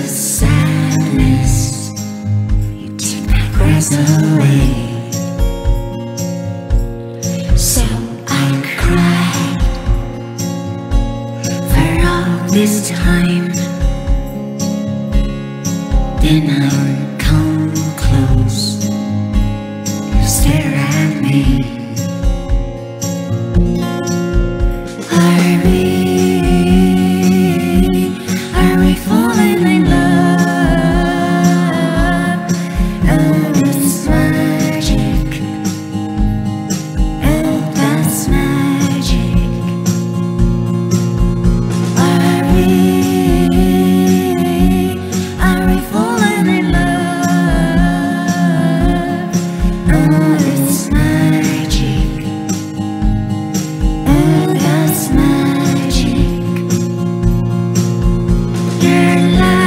sadness, you take my breath away. So I cried for all this time. Then I come close, you stare at me. Are we falling in love? Oh, it's magic. Oh, that's magic. Are we falling in love? Oh, it's magic. Oh, that's magic. Your life